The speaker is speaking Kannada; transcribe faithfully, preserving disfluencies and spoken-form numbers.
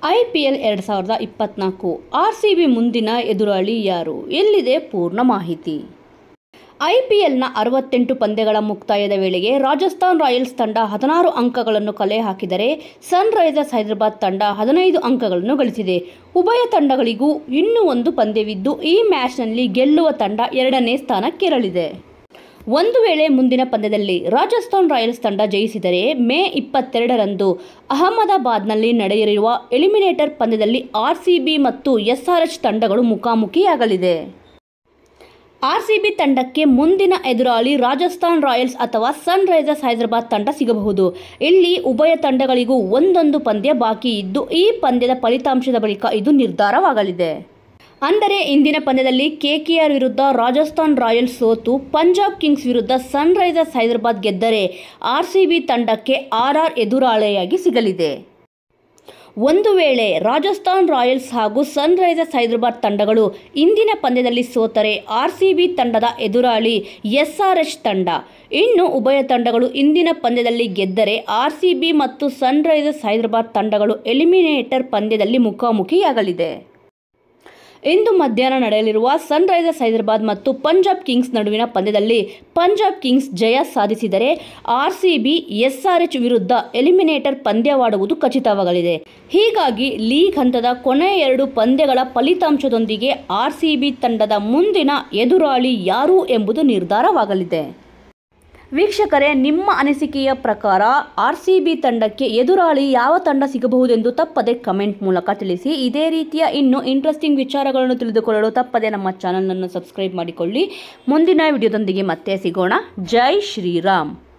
ಐ ಪಿ ಎಲ್ ಎರಡು ಸಾವಿರದ ಇಪ್ಪತ್ತ್ನಾಲ್ಕು ಆರ್ ಸಿ ಬಿ ಮುಂದಿನ ಎದುರಾಳಿ ಯಾರು? ಎಲ್ಲಿದೆ ಪೂರ್ಣ ಮಾಹಿತಿ? ಐ ಪಿ ಎಲ್ನ ಅರವತ್ತೆಂಟು ಪಂದ್ಯಗಳ ಮುಕ್ತಾಯದ ವೇಳೆಗೆ ರಾಜಸ್ಥಾನ್ ರಾಯಲ್ಸ್ ತಂಡ ಹದಿನಾರು ಅಂಕಗಳನ್ನು ಕಲೆ ಹಾಕಿದರೆ ಸನ್ ರೈಸರ್ಸ್ ಹೈದರಾಬಾದ್ ತಂಡ ಹದಿನೈದು ಅಂಕಗಳನ್ನು ಗಳಿಸಿದೆ. ಉಭಯ ತಂಡಗಳಿಗೂ ಇನ್ನೂ ಒಂದು ಪಂದ್ಯವಿದ್ದು ಈ ಮ್ಯಾಚ್ನಲ್ಲಿ ಗೆಲ್ಲುವ ತಂಡ ಎರಡನೇ ಸ್ಥಾನಕ್ಕೇರಲಿದೆ. ಒಂದು ವೇಳೆ ಮುಂದಿನ ಪಂದ್ಯದಲ್ಲಿ ರಾಜಸ್ಥಾನ್ ರಾಯಲ್ಸ್ ತಂಡ ಜಯಿಸಿದರೆ ಮೇ ಇಪ್ಪತ್ತೆರಡರಂದು ಅಹಮದಾಬಾದ್ನಲ್ಲಿ ನಡೆಯಲಿರುವ ಎಲಿಮಿನೇಟರ್ ಪಂದ್ಯದಲ್ಲಿ ಆರ್ ಸಿ ಬಿ ಮತ್ತು ಎಸ್ ಆರ್ ಎಚ್ ತಂಡಗಳು ಮುಖಾಮುಖಿಯಾಗಲಿದೆ. ಆರ್ ಸಿ ಬಿ ತಂಡಕ್ಕೆ ಮುಂದಿನ ಎದುರಾಳಿ ರಾಜಸ್ಥಾನ್ ರಾಯಲ್ಸ್ ಅಥವಾ ಸನ್ ರೈಸರ್ಸ್ ಹೈದರಾಬಾದ್ ತಂಡ ಸಿಗಬಹುದು. ಇಲ್ಲಿ ಉಭಯ ತಂಡಗಳಿಗೂ ಒಂದೊಂದು ಪಂದ್ಯ ಬಾಕಿ ಇದ್ದು ಈ ಪಂದ್ಯದ ಫಲಿತಾಂಶದ ಬಳಿಕ ಇದು ನಿರ್ಧಾರವಾಗಲಿದೆ. ಅಂದರೆ ಇಂದಿನ ಪಂದ್ಯದಲ್ಲಿ ಕೆ ಕೆ ಆರ್ ವಿರುದ್ಧ ರಾಜಸ್ಥಾನ್ ರಾಯಲ್ಸ್ ಸೋತು ಪಂಜಾಬ್ ಕಿಂಗ್ಸ್ ವಿರುದ್ಧ ಸನ್ ರೈಸರ್ಸ್ ಹೈದರಾಬಾದ್ ಗೆದ್ದರೆ ಆರ್ ಸಿ ಬಿ ತಂಡಕ್ಕೆ ಆರ್ ಆರ್ ಎದುರಾಳಿಯಾಗಿ ಸಿಗಲಿದೆ. ಒಂದು ವೇಳೆ ರಾಜಸ್ಥಾನ್ ರಾಯಲ್ಸ್ ಹಾಗೂ ಸನ್ ರೈಸರ್ಸ್ ಹೈದರಾಬಾದ್ ತಂಡಗಳು ಇಂದಿನ ಪಂದ್ಯದಲ್ಲಿ ಸೋತರೆ ಆರ್ ಸಿ ಬಿ ತಂಡದ ಎದುರಾಳಿ ಎಸ್ ಆರ್ ಎಚ್ ತಂಡ. ಇನ್ನು ಉಭಯ ತಂಡಗಳು ಇಂದಿನ ಪಂದ್ಯದಲ್ಲಿ ಗೆದ್ದರೆ ಆರ್ ಸಿ ಬಿ ಮತ್ತು ಸನ್ ರೈಸರ್ಸ್ ಹೈದರಾಬಾದ್ ತಂಡಗಳು ಎಲಿಮಿನೇಟರ್ ಪಂದ್ಯದಲ್ಲಿ ಮುಖಾಮುಖಿಯಾಗಲಿದೆ. ಇಂದು ಮಧ್ಯಾಹ್ನ ನಡೆಯಲಿರುವ ಸನ್ ರೈಸರ್ಸ್ ಹೈದರಾಬಾದ್ ಮತ್ತು ಪಂಜಾಬ್ ಕಿಂಗ್ಸ್ ನಡುವಿನ ಪಂದ್ಯದಲ್ಲಿ ಪಂಜಾಬ್ ಕಿಂಗ್ಸ್ ಜಯ ಸಾಧಿಸಿದರೆ R C B S R H ವಿರುದ್ಧ ಎಲಿಮಿನೇಟರ್ ಪಂದ್ಯವಾಡುವುದು ಖಚಿತವಾಗಲಿದೆ. ಹೀಗಾಗಿ ಲೀಗ್ ಹಂತದ ಕೊನೆಯ ಎರಡು ಪಂದ್ಯಗಳ ಫಲಿತಾಂಶದೊಂದಿಗೆ ಆರ್ ಸಿ ಬಿ ತಂಡದ ಮುಂದಿನ ಎದುರಾಳಿ ಯಾರು ಎಂಬುದು ನಿರ್ಧಾರವಾಗಲಿದೆ. ವೀಕ್ಷಕರೇ, ನಿಮ್ಮ ಅನಿಸಿಕೆಯ ಪ್ರಕಾರ ಆರ್ ಸಿ ಬಿ ತಂಡಕ್ಕೆ ಎದುರಾಳಿ ಯಾವ ತಂಡ ಸಿಗಬಹುದೆಂದು ತಪ್ಪದೆ ಕಮೆಂಟ್ ಮೂಲಕ ತಿಳಿಸಿ. ಇದೇ ರೀತಿಯ ಇನ್ನೂ ಇಂಟ್ರೆಸ್ಟಿಂಗ್ ವಿಚಾರಗಳನ್ನು ತಿಳಿದುಕೊಳ್ಳಲು ತಪ್ಪದೆ ನಮ್ಮ ಚಾನಲನ್ನು ಸಬ್ಸ್ಕ್ರೈಬ್ ಮಾಡಿಕೊಳ್ಳಿ. ಮುಂದಿನ ವಿಡಿಯೋದೊಂದಿಗೆ ಮತ್ತೆ ಸಿಗೋಣ. ಜೈ ಶ್ರೀರಾಮ್.